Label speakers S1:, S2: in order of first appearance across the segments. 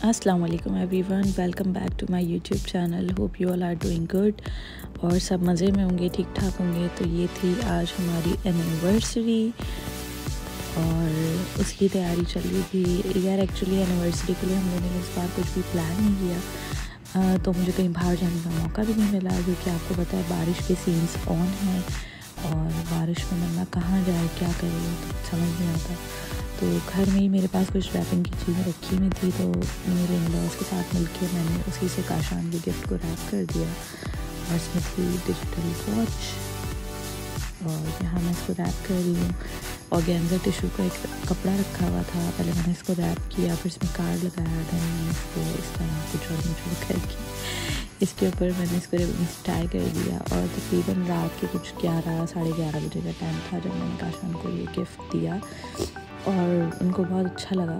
S1: अस्सलाम वालेकुम everyone, welcome back to my YouTube channel. Hope you all are doing good और सब मज़े में होंगे, ठीक ठाक होंगे। तो ये थी आज हमारी एनिवर्सरी और उसकी तैयारी चल रही थी यार। एक्चुअली एनिवर्सरी के लिए हम लोगों ने इस बार कुछ भी प्लान नहीं किया, तो मुझे कहीं बाहर जाने का मौका भी नहीं मिला, क्योंकि आपको पता है बारिश के सीन्स ऑन हैं और बारिश में बंदा कहाँ जाए क्या करे तो समझ नहीं आता। तो घर में ही मेरे पास कुछ रैपिंग की चीज़ें रखी हुई थी, तो मेरे इन-लॉज़ के साथ मिलके मैंने उसी से काशान के गिफ्ट को रैप कर दिया। और इसमें थी डिजिटल वॉच और यहाँ मैं इसको रैप कर रही हूँ। ऑर्गेन्जा टिशू का एक कपड़ा रखा हुआ था, पहले मैंने इसको रैप किया, फिर इसमें कार्ड लगाया, देन मैंने इसको इस तरह कुछ और मुझे करके इसके ऊपर मैंने इसको टाई कर दिया। और तकरीबन रात के कुछ 11 साढ़े 11 बजे का टाइम था जब मैंने काशान को ये गिफ्ट दिया और उनको बहुत अच्छा लगा।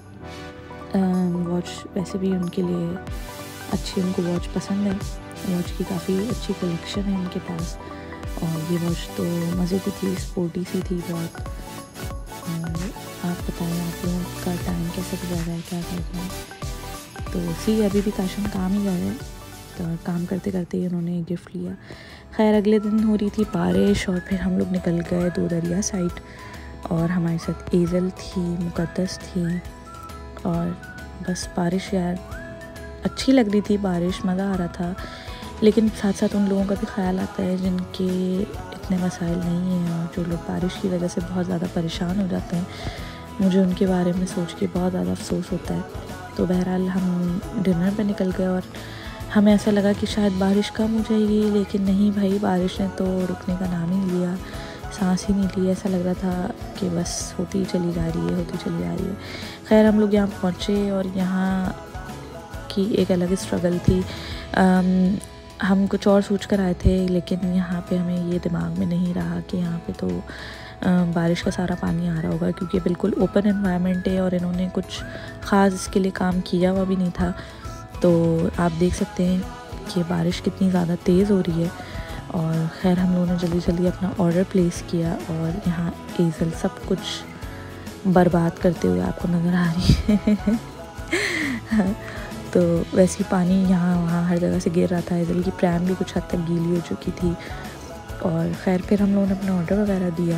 S1: वॉच वैसे भी उनके लिए अच्छी, उनको वॉच पसंद है। वॉच की काफ़ी अच्छी कलेक्शन है उनके पास और ये वॉच तो मज़े की थी, स्पोर्टी सी थी बहुत। और आप बताएं आप लोगों का टाइम कैसे गुजर रहा है, क्या कर रहे हैं। तो सी अभी भी काशन काम ही कर रहे हैं, तो काम करते करते ही उन्होंने गिफ्ट लिया। खैर अगले दिन हो रही थी बारिश और फिर हम लोग निकल गए दो दरिया साइड और हमारे साथ एजल थी, मुकद्दस थी और बस बारिश यार अच्छी लग रही थी, बारिश मज़ा आ रहा था। लेकिन साथ साथ उन लोगों का भी ख्याल आता है जिनके इतने वसाइल नहीं हैं और जो लोग बारिश की वजह से बहुत ज़्यादा परेशान हो जाते हैं। मुझे उनके बारे में सोच के बहुत ज़्यादा अफसोस होता है। तो बहरहाल हम डिनर पे निकल गए और हमें ऐसा लगा कि शायद बारिश कम हो जाएगी, लेकिन नहीं भाई, बारिश ने तो रुकने का नाम ही नहीं लिया, सांस ही नहीं ली। ऐसा लग रहा था कि बस होती ही चली जा रही है, होती चली जा रही है। खैर हम लोग यहाँ पहुँचे और यहाँ की एक अलग स्ट्रगल थी। हम कुछ और सोच कर आए थे, लेकिन यहाँ पे हमें ये दिमाग में नहीं रहा कि यहाँ पे तो बारिश का सारा पानी आ रहा होगा, क्योंकि बिल्कुल ओपन एनवायरनमेंट है और इन्होंने कुछ ख़ास इसके लिए काम किया हुआ भी नहीं था। तो आप देख सकते हैं कि बारिश कितनी ज़्यादा तेज़ हो रही है। और ख़ैर हम लोगों ने जल्दी जल्दी अपना ऑर्डर प्लेस किया और यहाँ एजल सब कुछ बर्बाद करते हुए आपको नज़र आ रही है। तो वैसे ही पानी यहाँ वहाँ हर जगह से गिर रहा था, एजल की प्रैम भी कुछ हद तक गीली हो चुकी थी। और ख़ैर फिर हम लोगों ने अपना ऑर्डर वगैरह दिया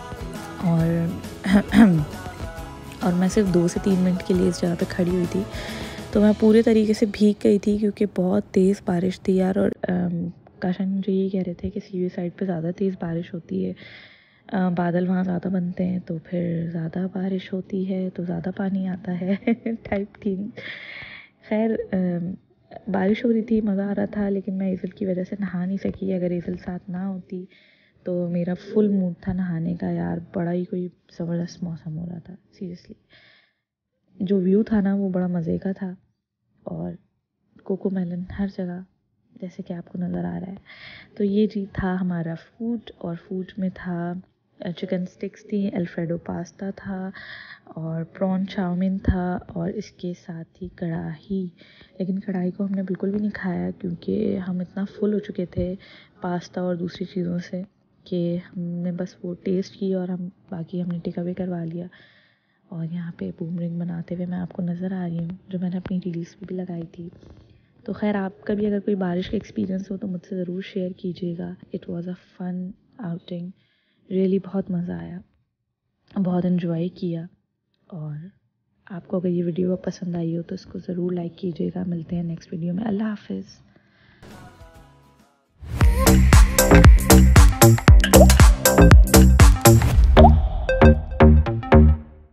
S1: और मैं सिर्फ 2 से 3 मिनट के लिए इस जगह पे खड़ी हुई थी, तो मैं पूरे तरीके से भीग गई थी क्योंकि बहुत तेज़ बारिश थी यार। और काशान मुझे ये कह रहे थे कि सीवे साइड पे ज़्यादा तेज़ बारिश होती है, बादल वहाँ ज़्यादा बनते हैं तो फिर ज़्यादा बारिश होती है तो ज़्यादा पानी आता है टाइप थिंग। खैर बारिश हो रही थी, मज़ा आ रहा था, लेकिन मैं एजल की वजह से नहा नहीं सकी। अगर एजल साथ ना होती तो मेरा फुल मूड था नहाने का यार। बड़ा ही कोई ज़बरदस्त मौसम हो रहा था सीरियसली। जो व्यू था ना वो बड़ा मज़े का था और कोको मेलन हर जगह जैसे कि आपको नज़र आ रहा है। तो ये जी था हमारा फूड, और फूड में था चिकन स्टिक्स थी, अल्फ्रेडो पास्ता था और प्रॉन चाउमीन था और इसके साथ ही कढ़ाई। लेकिन कढ़ाई को हमने बिल्कुल भी नहीं खाया क्योंकि हम इतना फुल हो चुके थे पास्ता और दूसरी चीज़ों से कि हमने बस वो टेस्ट की और बाकी हमने टेक अवे करवा लिया। और यहाँ पे बूमरिंग बनाते हुए मैं आपको नज़र आ रही हूँ, जो मैंने अपनी रील्स पे भी लगाई थी। तो खैर आपका भी अगर कोई बारिश का एक्सपीरियंस हो तो मुझसे ज़रूर शेयर कीजिएगा। It was a fun outing, really बहुत मज़ा आया, बहुत इन्जॉय किया। और आपको अगर ये वीडियो पसंद आई हो तो इसको ज़रूर लाइक कीजिएगा। मिलते हैं नेक्स्ट वीडियो में। अल्लाह हाफ़िज़।